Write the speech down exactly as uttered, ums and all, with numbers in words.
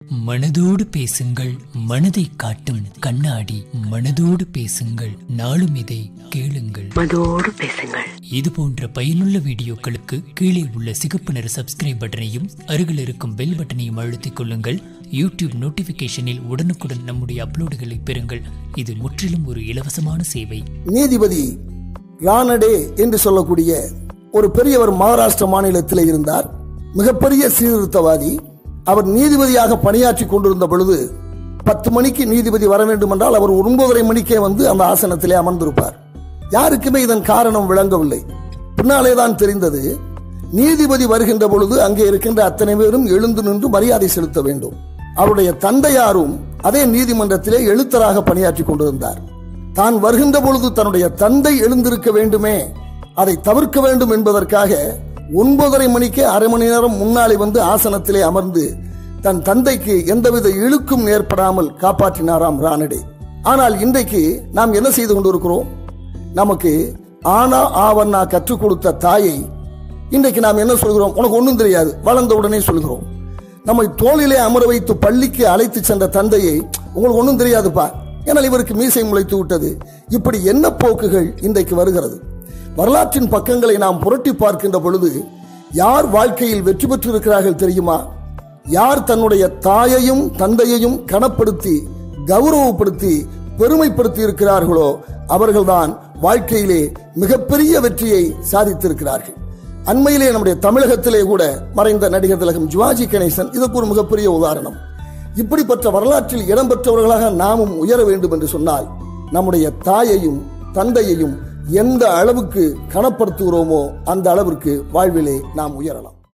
மனதோடு பேசுங்கள், மனதை காட்டும் கண்ணாடி. மனதோடு பேசுங்கள், நாளும் இதை கேளுங்கள். மனதோடு பேசுங்கள். இது போன்ற பயனுள்ள வீடியோக்களுக்கு கீழே உள்ள சிகப்பு நிற சப்ஸ்கிரைப் பட்டனையும் அருகில் இருக்கும் பெல் பட்டனையும் அழுத்திக் கொள்ளுங்கள். யூடியூப் நோட்டிபிகேஷனில் உடனுக்குடன் நம்முடைய அப்லோடுகளை பெறுங்கள். இது முற்றிலும் ஒரு இலவசமான சேவை. நீதிபதி ரானடே என்று சொல்லக்கூடிய ஒரு பெரியவர் மகாராஷ்டிர மாநிலத்தில் இருந்தார். மிகப்பெரிய சீர்திருத்தவாதி. அவர் நீதிபதியாக பணியாற்றி கொண்டிருந்த பொழுது பத்து மணிக்கு நீதிபதி வர வேண்டும் என்றால் அவர் ஒன்பதரை மணிக்கே வந்து அந்த ஆசனத்திலே அமர்ந்திருப்பார். யாருக்குமே இதன் காரணம் விளங்கவில்லை. பின்னாலேதான் தெரிந்தது, நீதிபதி வருகின்ற பொழுது அங்கே இருக்கின்ற அத்தனை பேரும் எழுந்து நின்று மரியாதை செலுத்த வேண்டும். அவருடைய தந்தையாரும் அதே நீதிமன்றத்திலே எழுத்தராக பணியாற்றி கொண்டிருந்தார். தான் வருகின்ற பொழுது தன்னுடைய தந்தை எழுந்திருக்க வேண்டுமே, அதை தவிர்க்க வேண்டும் என்பதற்காக ஒன்பதரை மணிக்கு அரை மணி நேரம் முன்னாலே வந்து ஆசனத்திலே அமர்ந்து தன் தந்தைக்கு எந்தவித இழுக்கும் ஏற்படாமல் காப்பாற்றினாராம் ரானடே. ஆனால் இன்றைக்கு நாம் என்ன செய்து கொண்டிருக்கிறோம்? நமக்கு ஆனா ஆவண்ணா கற்றுக் கொடுத்த தாயை இன்றைக்கு நாம் என்ன சொல்கிறோம்? உனக்கு ஒன்றும் தெரியாது, வளர்ந்த உடனே சொல்கிறோம். நம்மை தோளிலே அமர வைத்து பள்ளிக்கு அழைத்து சென்ற தந்தையை உங்களுக்கு ஒன்றும் தெரியாதுப்பா, ஏனால் இவருக்கு மீசை முளைத்து விட்டது. இப்படி என்ன போக்குகள் இன்றைக்கு வருகிறது? வரலாற்றின் பக்கங்களை நாம் புரட்டி பார்க்கின்ற பொழுது யார் வாழ்க்கையில் வெற்றி பெற்றிருக்கிறார்கள் தெரியுமா? யார் தன்னுடைய தாயையும் தந்தையையும் கனப்படுத்தி கௌரவப்படுத்தி பெருமைப்படுத்தி இருக்கிறார்களோ அவர்கள்தான் வாழ்க்கையிலே மிகப்பெரிய வெற்றியை சாதித்திருக்கிறார்கள். அண்மையிலே நம்முடைய தமிழகத்திலே கூட மறைந்த நடிகர் திலகம் சிவாஜி கணேசன் இதற்கு ஒரு மிகப்பெரிய உதாரணம். இப்படிப்பட்ட வரலாற்றில் இடம்பெற்றவர்களாக நாமும் உயர வேண்டும் என்று சொன்னால் நம்முடைய தாயையும் தந்தையையும் எந்த அளவுக்கு கனப்படுத்துகிறோமோ அந்த அளவிற்கு வாழ்விலே நாம் உயரலாம்.